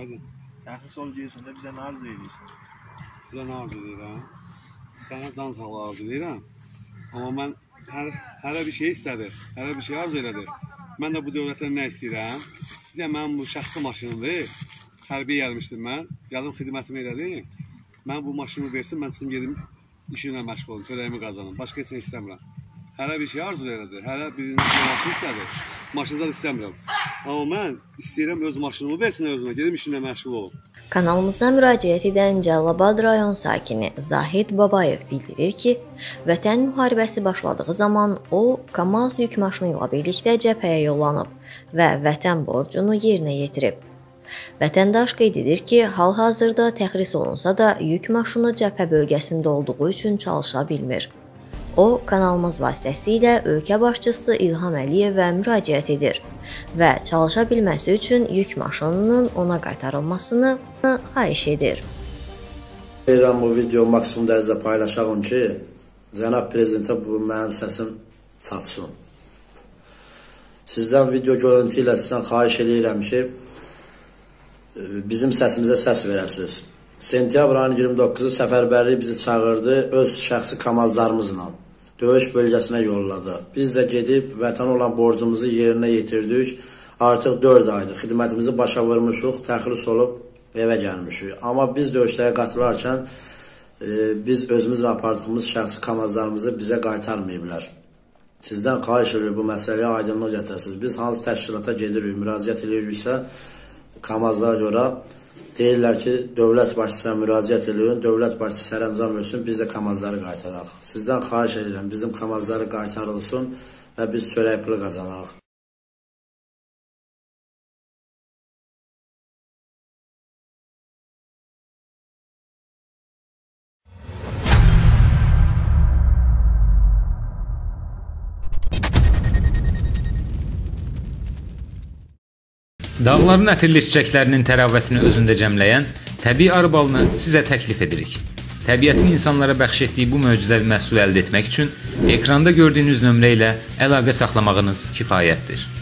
Qazım. Təxir sol gelsin də bizə nə arzu edirsən? Sizə nə arzu edirəm? Sənə can sağlığı arzu edirəm. Amma mən hələ bir şey istədir, hələ bir şey arzu elədir. Mən də bu dövlətdən nə istəyirəm? Bir də mənim bu şəxsi maşınımdır. Hərbiyə gəlmişdim mən. Gəldim xidmətimi elədim. Mən bu maşını versin, mən çıxım gedim işimlə məşğul olum, çörəyimi qazanım. Başqa heç nə istəmirəm. Hələ bir şey arzu elədir, hələ bir maşın istədir. Maşını da istəmirəm. Amma mən istəyirəm öz maşınımı versinlər özümə, gedim işimlə məşğul olum. Kanalımıza müraciət edən Cəlilabad rayon sakini Zahid Babayev bildirir ki, Vətən müharibəsi başladığı zaman o, KAMAZ yük maşını ilə birlikdə cəbhəyə yollanıb və vətən borcunu yerinə yetirib. Vətəndaş qeyd edir ki, hal-hazırda təxris olunsa da yük maşını cəbhə bölgəsində olduğu üçün çalışa bilmir. O, kanalımız vasitəsilə ölkə başçısı İlham Əliyevə müraciət edir və çalışa bilməsi üçün yük maşınının ona qaytarılmasını xahiş edir. Bu video maksimum dərəcədə paylaşağım ki, cənab prezidentə bu mənim səsim çatsın. Sizdən video görüntü ilə sizdən xahiş edirəm ki, bizim səsimizə səs verəsiniz. Sentyabr ayının 29-u səfərbərlik bizi çağırdı, öz şəxsi kamazlarımızla döyüş bölgəsinə yolladı. Biz də gedib vətən olan borcumuzu yerinə yetirdik. Artıq 4 aydır. Xidmətimizi başa vurmuşuq, təxris olub evə gəlmişik. Amma biz döyüşlərə qatılarkən biz özümüzlə apardığımız şəxsi kamazlarımızı bizə qaytarmayıblar. Sizdən xahiş edirik bu məsələyə aydınlıq gətirsiniz. Biz hansı təşkilata gedirik, müraciət ediriksə, kamazlara görə deyirlər ki, dövlət başçısına müraciət edirin, dövlət başçısı sərəncam versin, biz də kamazları qaytaraq. Sizdən xahiş edirəm, bizim kamazları qaytarılsın və biz çörək pulu qazanaq. Dağların ətirli çiçəklərinin təravətini özündə cəmləyən təbii arı balını sizə təklif edirik. Təbiətin insanlara bəxş etdiyi bu möcüzəvi məhsulu əldə etmək üçün ekranda gördüyünüz nömrə ilə əlaqə saxlamağınız kifayətdir.